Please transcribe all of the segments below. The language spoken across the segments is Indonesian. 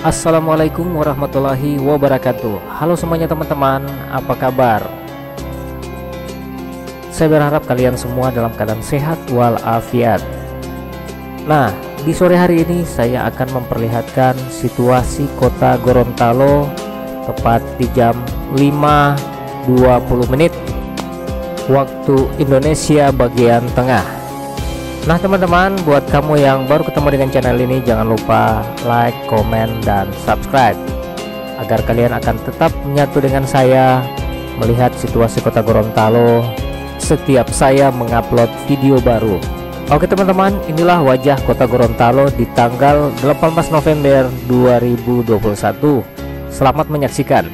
Assalamualaikum warahmatullahi wabarakatuh. Halo semuanya teman-teman, apa kabar? Saya berharap kalian semua dalam keadaan sehat walafiat. Nah, di sore hari ini saya akan memperlihatkan situasi kota Gorontalo tepat di jam 5.20 menit waktu Indonesia bagian tengah. Nah teman-teman, buat kamu yang baru ketemu dengan channel ini, jangan lupa like, komen, dan subscribe agar kalian akan tetap menyatu dengan saya melihat situasi kota Gorontalo setiap saya mengupload video baru. Oke teman-teman, inilah wajah kota Gorontalo di tanggal 18 November 2021. Selamat menyaksikan.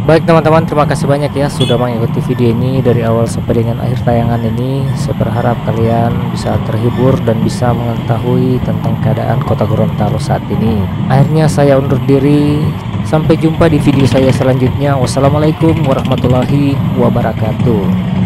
Baik teman-teman, terima kasih banyak ya sudah mengikuti video ini dari awal sampai dengan akhir tayangan ini. Saya berharap kalian bisa terhibur dan bisa mengetahui tentang keadaan kota Gorontalo saat ini. Akhirnya saya undur diri. Sampai jumpa di video saya selanjutnya. Wassalamualaikum warahmatullahi wabarakatuh.